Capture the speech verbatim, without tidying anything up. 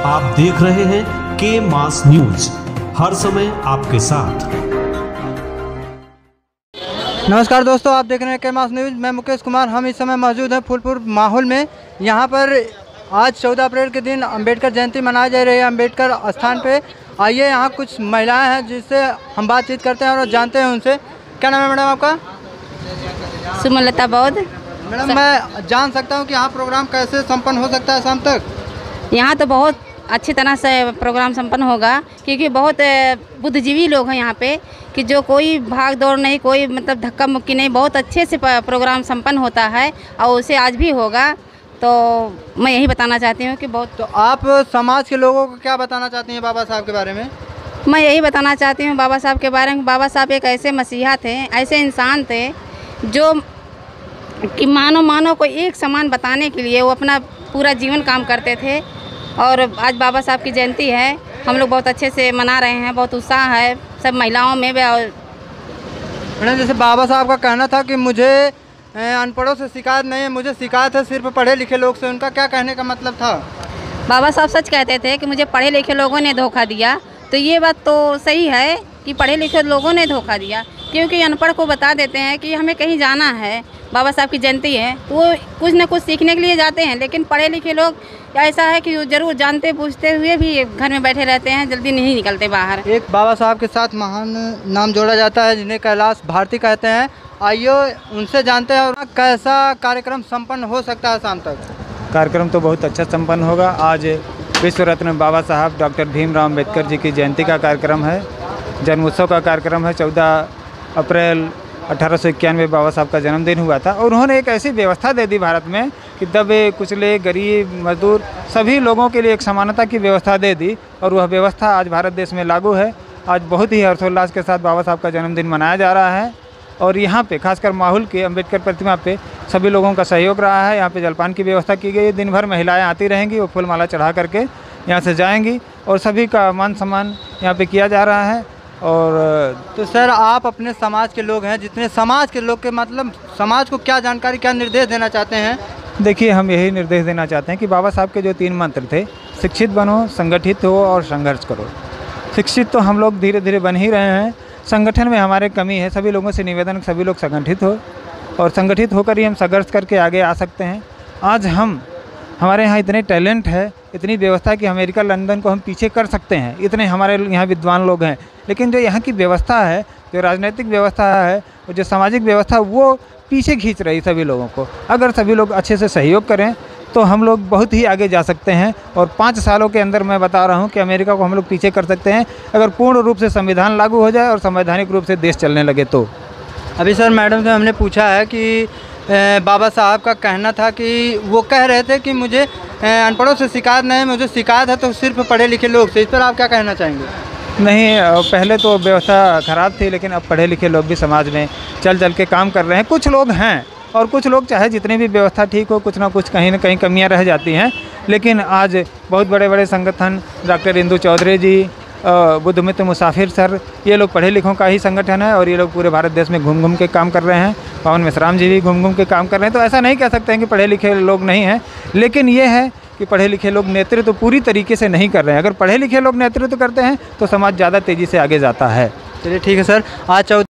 आप देख रहे हैं के मास न्यूज, हर समय आपके साथ। नमस्कार दोस्तों, आप देख रहे हैं के मास न्यूज। मैं मुकेश कुमार। हम इस समय मौजूद हैं फूलपुर माहौल में। यहाँ पर आज चौदह अप्रैल के दिन अंबेडकर जयंती मनाई जा रही है अंबेडकर स्थान पे। आइए, यहाँ कुछ महिलाएं हैं जिससे हम बातचीत करते हैं और जानते हैं उनसे। क्या नाम है मैडम आपका? सुमलता बौद्ध। मैडम, मैं जान सकता हूँ कि यहाँ प्रोग्राम कैसे संपन्न हो सकता है शाम तक? यहाँ तो बहुत अच्छी तरह से प्रोग्राम संपन्न होगा, क्योंकि बहुत बुद्धिजीवी लोग हैं यहाँ पे, कि जो कोई भाग दौड़ नहीं, कोई मतलब धक्का मुक्की नहीं, बहुत अच्छे से प्रोग्राम संपन्न होता है और उसे आज भी होगा। तो मैं यही बताना चाहती हूँ कि बहुत। तो आप समाज के लोगों को क्या बताना चाहती हैं बाबा साहब के बारे में? मैं यही बताना चाहती हूँ बाबा साहब के बारे में। बाबा साहब एक ऐसे मसीहा थे, ऐसे इंसान थे जो कि मानव मानव को एक समान बताने के लिए वो अपना पूरा जीवन काम करते थे। और आज बाबा साहब की जयंती है, हम लोग बहुत अच्छे से मना रहे हैं, बहुत उत्साह है सब महिलाओं में। और मैडम, जैसे बाबा साहब का कहना था कि मुझे अनपढ़ों से शिकायत नहीं है, मुझे शिकायत है सिर्फ पढ़े लिखे लोग से, उनका क्या कहने का मतलब था? बाबा साहब सच कहते थे कि मुझे पढ़े लिखे लोगों ने धोखा दिया। तो ये बात तो सही है कि पढ़े लिखे लोगों ने धोखा दिया, क्योंकि अनपढ़ को बता देते हैं कि हमें कहीं जाना है, बाबा साहब की जयंती है, तो वो कुछ ना कुछ सीखने के लिए जाते हैं। लेकिन पढ़े लिखे लोग ऐसा है कि वो जरूर जानते पूछते हुए भी घर में बैठे रहते हैं, जल्दी नहीं निकलते बाहर। एक बाबा साहब के साथ महान नाम जोड़ा जाता है जिन्हें कैलाश भारती कहते हैं। आइए उनसे जानते हैं और कैसा कार्यक्रम संपन्न हो सकता है शाम तक। कार्यक्रम तो बहुत अच्छा संपन्न होगा। आज विश्व रत्न बाबा साहब डॉक्टर भीमराव अम्बेडकर जी की जयंती का कार्यक्रम है, जन्मोत्सव का कार्यक्रम है। चौदह अप्रैल अठारह सौ इक्यानवे बाबा साहब का जन्मदिन हुआ था और उन्होंने एक ऐसी व्यवस्था दे दी भारत में कि दबे कुचले गरीब मजदूर सभी लोगों के लिए एक समानता की व्यवस्था दे दी, और वह व्यवस्था आज भारत देश में लागू है। आज बहुत ही हर्षोल्लास के साथ बाबा साहब का जन्मदिन मनाया जा रहा है। और यहाँ पे खासकर माहौल के अम्बेडकर प्रतिमा पे सभी लोगों का सहयोग रहा है। यहाँ पे जलपान की व्यवस्था की गई है। दिन भर महिलाएं आती रहेंगी, वो फूल माला चढ़ा करके यहाँ से जाएंगी और सभी का मान सम्मान यहाँ पे किया जा रहा है। और तो सर, आप अपने समाज के लोग हैं, जितने समाज के लोग के मतलब समाज को क्या जानकारी, क्या निर्देश देना चाहते हैं? देखिए, हम यही निर्देश देना चाहते हैं कि बाबा साहब के जो तीन मंत्र थे, शिक्षित बनो, संगठित हो और संघर्ष करो। शिक्षित तो हम लोग धीरे धीरे बन ही रहे हैं, संगठन में हमारे कमी है। सभी लोगों से निवेदन, सभी लोग संगठित हो और संगठित होकर ही हम संघर्ष करके आगे आ सकते हैं। आज हम हमारे यहाँ इतने टैलेंट है, इतनी व्यवस्था कि अमेरिका लंदन को हम पीछे कर सकते हैं, इतने हमारे यहाँ विद्वान लोग हैं। लेकिन जो यहाँ की व्यवस्था है, जो राजनीतिक व्यवस्था है और जो सामाजिक व्यवस्था, वो पीछे खींच रही सभी लोगों को। अगर सभी लोग अच्छे से सहयोग करें तो हम लोग बहुत ही आगे जा सकते हैं। और पाँच सालों के अंदर मैं बता रहा हूँ कि अमेरिका को हम लोग पीछे कर सकते हैं, अगर पूर्ण रूप से संविधान लागू हो जाए और संवैधानिक रूप से देश चलने लगे तो। अभी सर मैडम से हमने पूछा है कि बाबा साहब का कहना था कि वो कह रहे थे कि मुझे अनपढ़ों से शिकायत नहीं है, मुझे शिकायत है तो सिर्फ पढ़े लिखे लोग से। इस पर आप क्या कहना चाहेंगे? नहीं, पहले तो व्यवस्था ख़राब थी, लेकिन अब पढ़े लिखे लोग भी समाज में चल चल के काम कर रहे हैं। कुछ लोग हैं और कुछ लोग चाहे जितनी भी व्यवस्था ठीक हो, कुछ ना कुछ कहीं ना कहीं कमियां रह जाती हैं। लेकिन आज बहुत बड़े बड़े संगठन, डॉक्टर इंदु चौधरी जी, बुद्धमित्र मुसाफिर सर, ये लोग पढ़े लिखों का ही संगठन है और ये लोग पूरे भारत देश में घूम घूम के काम कर रहे हैं। पवन मिश्राम जी भी घूम घूम के काम कर रहे हैं। तो ऐसा नहीं कह सकते हैं कि पढ़े लिखे लोग नहीं हैं, लेकिन ये है कि पढ़े लिखे लोग नेतृत्व तो पूरी तरीके से नहीं कर रहे हैं। अगर पढ़े लिखे लोग नेतृत्व करते हैं तो समाज ज़्यादा तेज़ी से आगे जाता है। चलिए ठीक है सर। आज